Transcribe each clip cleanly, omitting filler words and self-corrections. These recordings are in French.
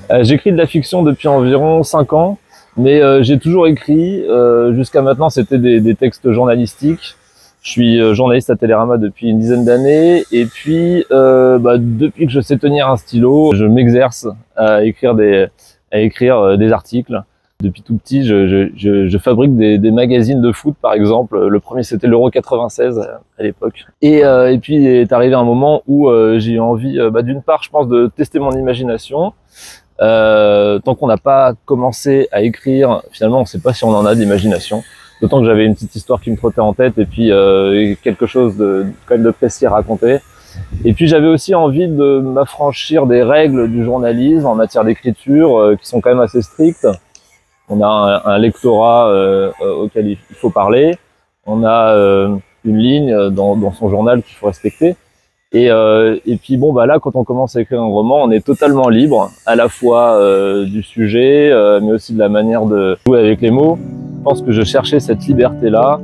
J'écris de la fiction depuis environ 5 ans, mais j'ai toujours écrit. Jusqu'à maintenant, c'était des textes journalistiques. Je suis journaliste à Télérama depuis une dizaine d'années, et puis depuis que je sais tenir un stylo, je m'exerce à écrire des articles. Depuis tout petit, je fabrique des magazines de foot, par exemple. Le premier, c'était l'Euro 96 à l'époque. Et puis est arrivé un moment où j'ai eu envie, d'une part, je pense, de tester mon imagination. Tant qu'on n'a pas commencé à écrire, finalement, on ne sait pas si on en a d'imagination. D'autant que j'avais une petite histoire qui me trottait en tête, et puis quelque chose quand même de précis à raconter. Et puis j'avais aussi envie de m'affranchir des règles du journalisme en matière d'écriture, qui sont quand même assez strictes. On a un lectorat auquel il faut parler. On a une ligne dans son journal qu'il faut respecter. Et puis là, quand on commence à écrire un roman, on est totalement libre, à la fois du sujet, mais aussi de la manière de jouer avec les mots. Je pense que je cherchais cette liberté-là.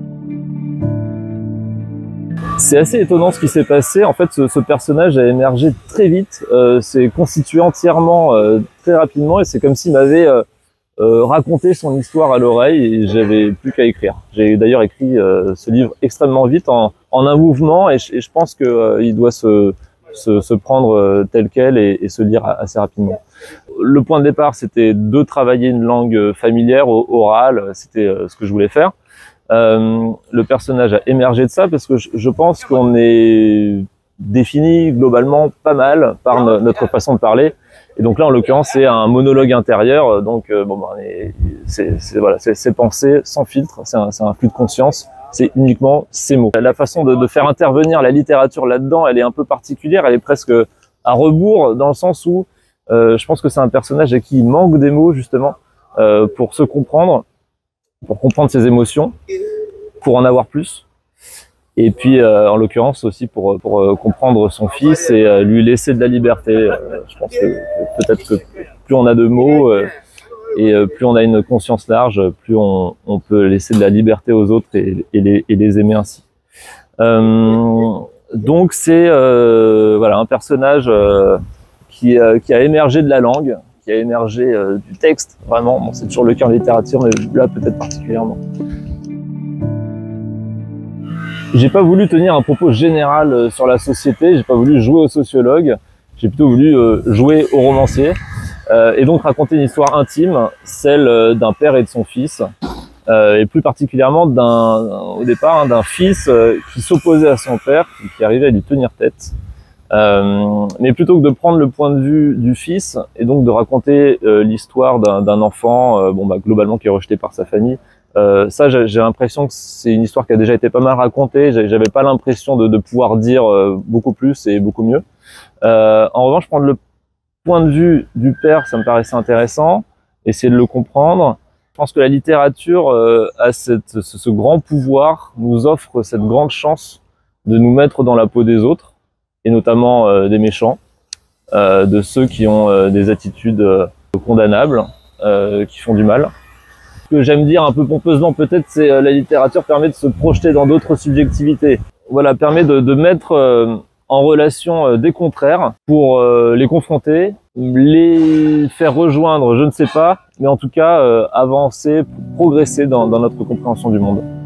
C'est assez étonnant ce qui s'est passé. En fait, ce personnage a émergé très vite, s'est constitué entièrement très rapidement, et c'est comme s'il m'avait raconté son histoire à l'oreille, et j'avais plus qu'à écrire. J'ai d'ailleurs écrit ce livre extrêmement vite, en un mouvement, et je pense que il doit se prendre tel quel et se lire assez rapidement. Le point de départ, c'était de travailler une langue familière, orale. C'était ce que je voulais faire. Le personnage a émergé de ça parce que je pense qu'on est défini globalement pas mal par notre façon de parler. Et donc là, en l'occurrence, c'est un monologue intérieur. Donc c'est pensé sans filtre, c'est un flux de conscience. C'est uniquement ces mots. La façon de faire intervenir la littérature là-dedans, elle est un peu particulière. Elle est presque à rebours, dans le sens où je pense que c'est un personnage à qui il manque des mots, justement, pour se comprendre, pour comprendre ses émotions, pour en avoir plus. Et puis, en l'occurrence aussi, pour comprendre son fils et lui laisser de la liberté. Je pense que peut-être que plus on a de mots et plus on a une conscience large, plus on peut laisser de la liberté aux autres et les aimer ainsi. Donc c'est un personnage qui a émergé de la langue, qui a émergé du texte, vraiment. Bon, c'est toujours le cas en littérature, mais là peut-être particulièrement. J'ai pas voulu tenir un propos général sur la société, j'ai pas voulu jouer au sociologue, j'ai plutôt voulu jouer au romancier, et donc raconter une histoire intime, celle d'un père et de son fils, et plus particulièrement au départ d'un fils qui s'opposait à son père, qui arrivait à lui tenir tête. Mais plutôt que de prendre le point de vue du fils et donc de raconter l'histoire d'un enfant globalement qui est rejeté par sa famille, ça j'ai l'impression que c'est une histoire qui a déjà été pas mal racontée. J'avais pas l'impression de pouvoir dire beaucoup plus et beaucoup mieux. En revanche, prendre le point de vue du père, ça me paraissait intéressant, essayer de le comprendre. Je pense que la littérature a ce grand pouvoir, nous offre cette grande chance de nous mettre dans la peau des autres, et notamment des méchants, de ceux qui ont des attitudes condamnables, qui font du mal. Ce que j'aime dire un peu pompeusement peut-être, c'est la littérature permet de se projeter dans d'autres subjectivités. Voilà, permet de mettre en relation des contraires pour les confronter, les faire rejoindre, je ne sais pas, mais en tout cas avancer, progresser dans notre compréhension du monde.